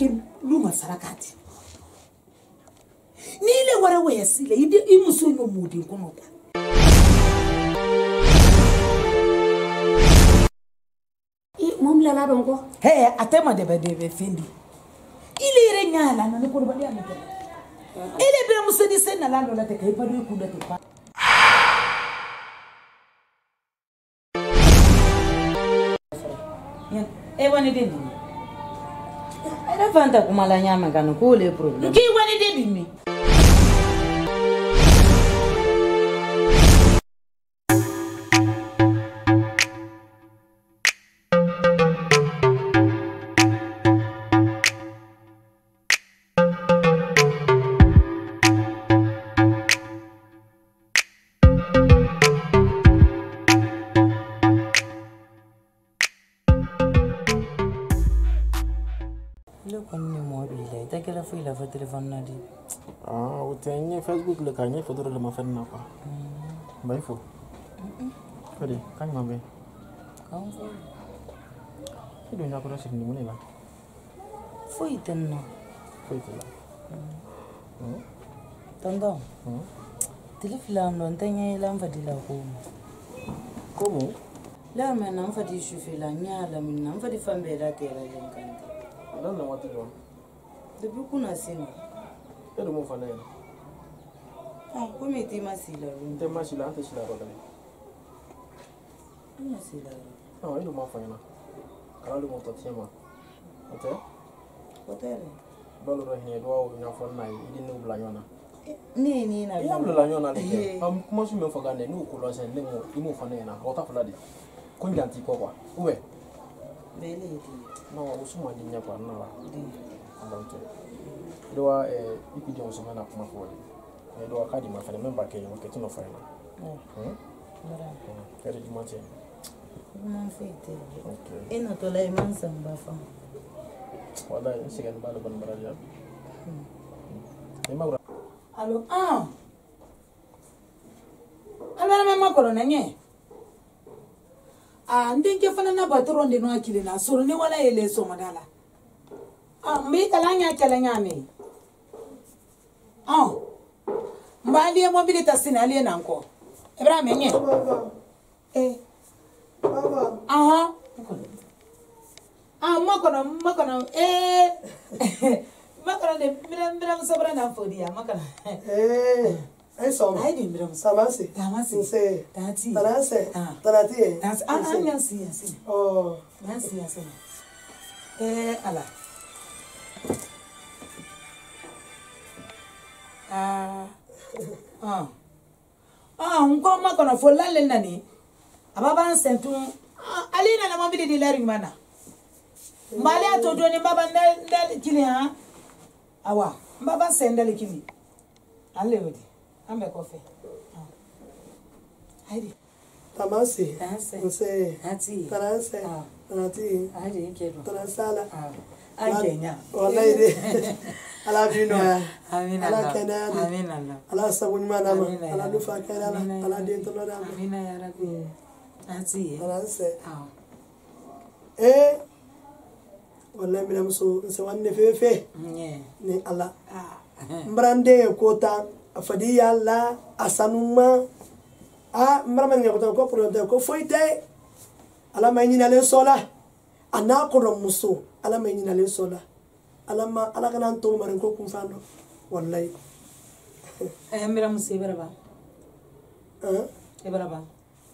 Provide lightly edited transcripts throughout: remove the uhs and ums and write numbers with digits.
ke luma sarakati ni le wara we sile imuso no mudi nkonoka Mumla la dongo. Hey, atema de fendi. Ile ire nyala na ko bali amete. Ile bira musedi senna la ndo la te kai padu ku da te pa. Ya, wani de bi. Era fanta kumala nyama kana ko le problem. Ki wani de bi mi. La fa téléphone na di o tenye Facebook le kanye photo le ma fenna quoi ba il faut fadi kanye ma be kan fo ido nya ko ra sin ni mun la fo itenna tondo téléphone non tenye la mfadi la ko comment la me na mfadi chufe la nya la min na mfadi fambe la tera lenkanta non non wati do depuis kuna sina e do mo fa na ko me ti masila te masila ante sila ro dale masila non e do mo fa na kala do mo to tiema ote hotel balo ro hine do nya fo na idi no bla nyona ni na ya bla nyona le kuma su me fo gane no ko lo sen le mo imo fa na o ta fala di ko ndanti ko kwa uwe bele di no usuma di nya kwa na la di donc doa ipi di on na kuma fo e doa kadi ma fa member ke yo ke tino fa na kadi di mate mon fete okay eno to la man samba fa wala sigan balo ban baraja magra Allo Alwala me makolo na nye ndinke fana na batoro ndi no akile na suru ni wala ele so modala mbi kalanya kalanya me mbali mo bi ta sinali na nko Ibrahim nye baba makono makono de mira sabra na fodia makana eso ai di mira tamasi tamasi tati tarase tarati anyansi yasi nansi yasi ala nko makono fo lalle nani ababa sentu alina na mabidi di laring mana mbali atodo ni baba ndal kili awa baba sendal kili alle wodi ambe kofe haidi tamasi nse ati tarase tarati haidi kedo tarasala ajenya wallahi de ala bino amina ala kenani amina ala sabun manama ala dufa kenana ala de to da amina ya rabbi ati tarase wallahi mina muso nse wanne fefe ni ala mbrande kota afadi yalla asanuma mbrama ngako ko pronto ko foite ala mayina le sola ana ko muso ala mayina le sola ala ala kana to maran ko kun fando wallahi mira muso beraba beraba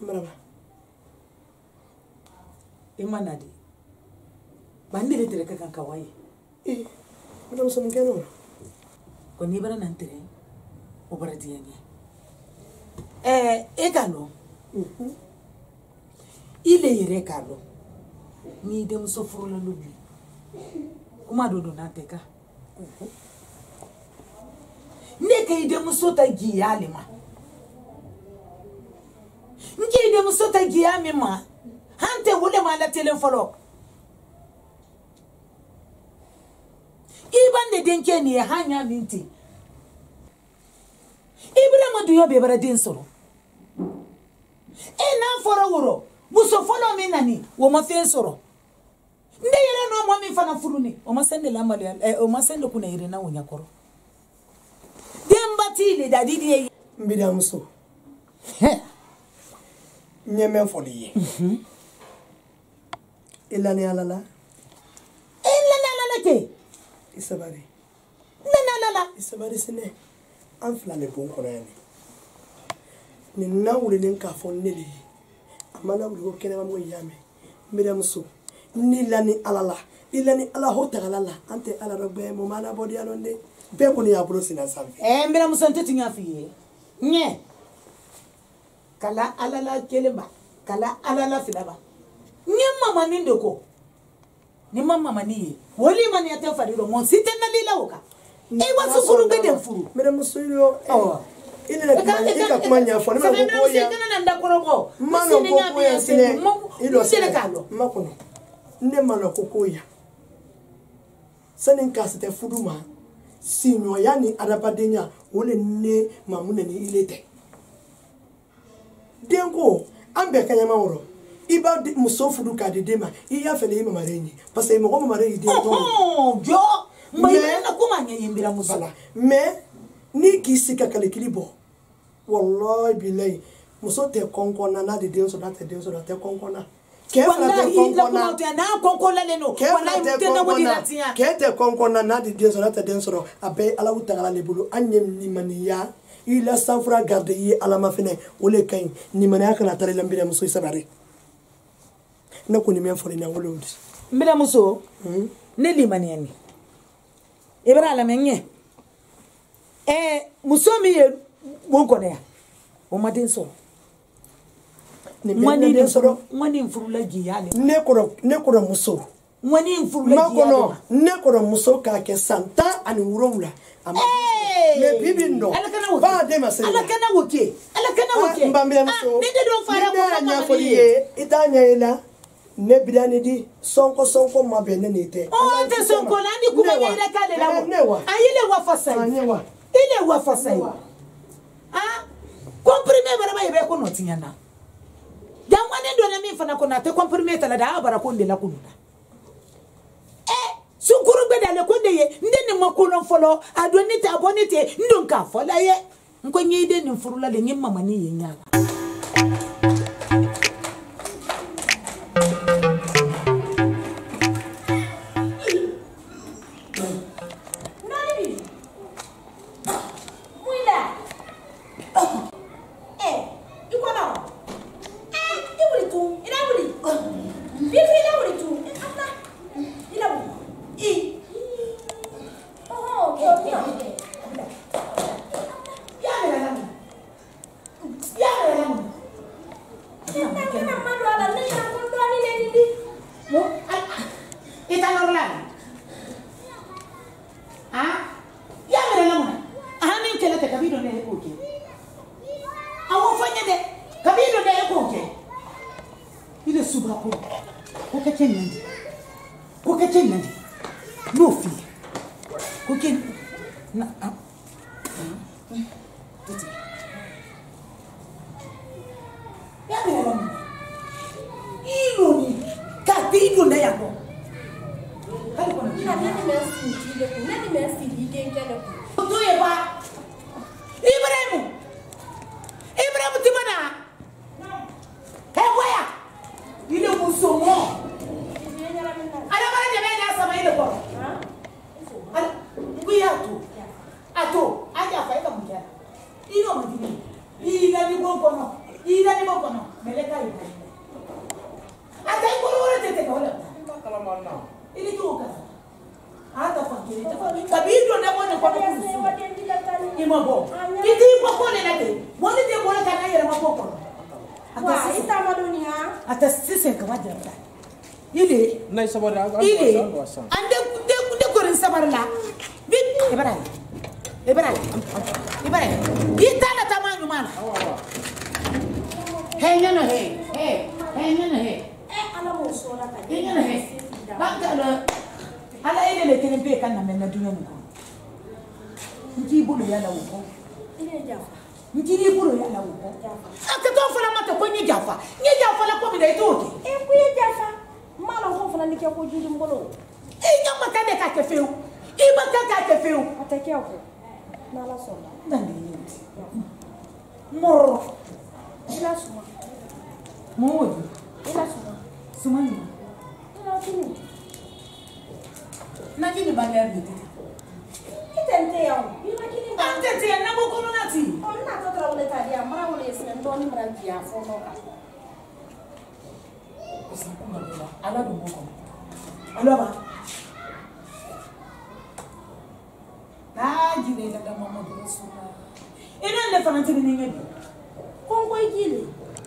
imanadi bandire tere kan kawai mira muso ngeno ko ni bara nan tere o bara dianya kano ile yere kano ni de muso furu la lubi kuma dodo na teka ne kai de muso ta giya lima nke de muso ta giya mi ma hante wole ma la telefolo iban de denke ni hanya minti Ibrahim do yobe bara din soro na foro woro muso folo mi nani wo ma fe soro nde yere no mo mi fana furuni o ma sende la mali o ma sende kuna irena wonya koro demba ti le dadidi mbida muso nyeme foliye ilani alala ke isabari nana isabari sine an fila le bon kono yani ni nawuli nin ka fo neli amana wuli ko kene mo yame mbida muso ni lani alala ilani ala ho tagalala ante ala rogbe mo mana bodi alonde be ko ni abro sina samfi mbida muso nteti ngafiye nye kala alala keleba kala alala filaba nye mama nindoko ni mama ni woli mani ate fariro mon sitena lila oka e wasukuru bede mfuru mbida muso yo ile la kuma kumanya fo ni ma ko ya kana nda korobo mano ko ya sine ilo sine kalo makono ne malo ko ya sanin ka sete fuduma sinyo yani arabadenya wole ne mamune ni ilete dengo ambe kanyama woro iba muso fudu ka de dema iya fele yi mamarenyi parce que mo mamare yi de to jo mbaye na kumanya yimbira musala me ni kisika kale kilibo wallahi billahi muso te konkona na de so da te konkona ke fala te konkona na konkola leno wallahi mutena wodi latia ke te konkona na de so da te so abe ala utagala le bulu anyem ni maniya ila safra garde yi ala mafene wole kay ni maniya kana tare lambira muso isabari na ko ni men fori na wole odi mbira muso ne limani yani ibra ala menye muso mi wonko ne o madin so ni men so mwani mfurula giyale ne ko muso mwani mfurula giyale makono ne ko muso ka ke santa ani wurowula me bibindo ba de ma ala kana woke mbambira muso ne de do fara ko nya foliye itanya ila ne bidani di sonko mabe ne nete te sonko landi kuma yira kale lawo ayile wa fasai ile wa fasai comprime bara ibe ko notinyana jamwane ndo na mi fana ko na te comprime tala da bara ko ndela kununa sukuru bedale ko ndeye ndeni makono folo adonite abonite ndonka fola ye nko nyide ni furula le nyimma mani yenyala ande korin sabarla bit ibrahim itala tamanyu mana hey nyana ala mo so la ka nyana ala ile le kene pe kan na men na dunya ko nji bulu ya la wo ile jafa nji bulu ya la wo akato fala mata ko ni jafa la ko mi dai to ke ku ya jafa malo ko fana nike ko jindi mbolo nya makade ka kefeu I makaka kefeu atake ako nala sola nani moro ila suma modi ila suma sumani ila kini na kini baler de itente yawo ila kini ba antete na bokono nati onna to tra wole tadi amara wole sen do ni mara biya fo no ka ala do boko ala ba jile da Muhammadu Rasulullah ina le fana tini ni ngedi konko igile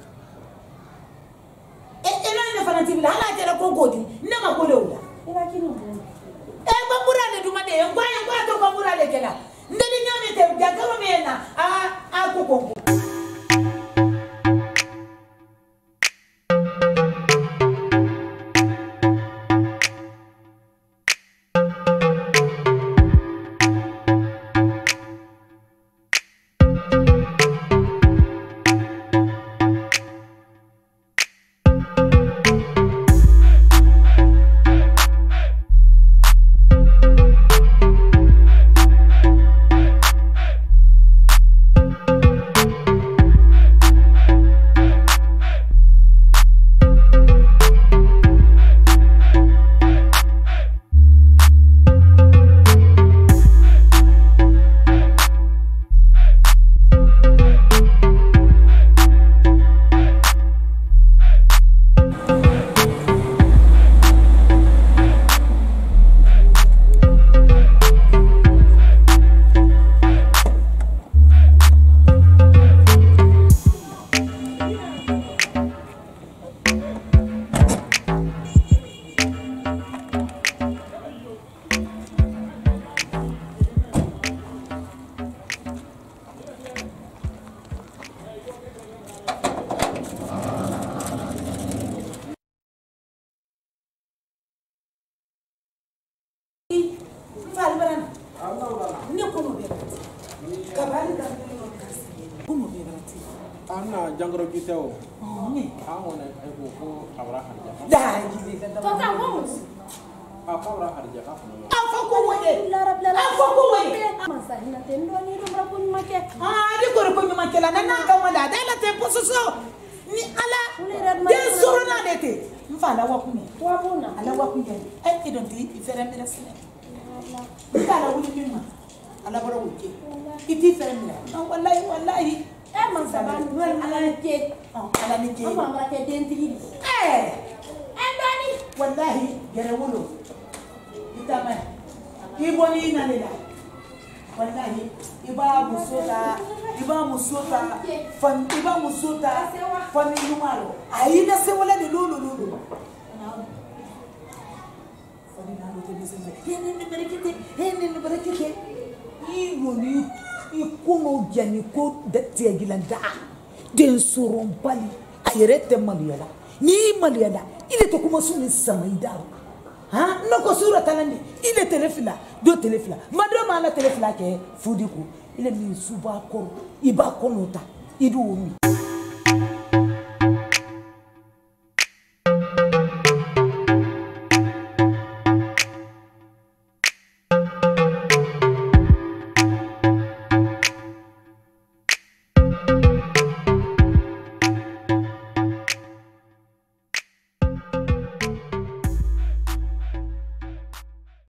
ina le fana tini hala tera konko di ne ma ko lewla ila kini bo bambura le duma de ngwa to bambura le gela ndeni nyame te jagaro mena a ko konko Anna jangro biteo. Awone ego ko abra harja. Da jile da to ka homus Abra harja ka. afako wode la rab la afako wode masa hina tendo ni rumra kun make di ko ko nyuma kala na ka mala da la te pososo ni ala de suruna dete mfala wakuni wabuna ala wakuni ai idon ti fere mira sene kala wuli mima ala bara wuke iti fere mira wallahi man saban wal ala ke ala ni ke ama mara ke dentigi ndani wallahi yare wulo itama iboni na lela wallahi iba musota fan numaro ayina se wala de lulu hene berekete iboni ikuno jani ko dete gilanda den soron bali ayerete maliyala ni maliyala ile to kuma sunu samaida ha noko sura talani ile telefila do telefila madama ala telefila ke fudiku ile mi suba ko iba konota idu mi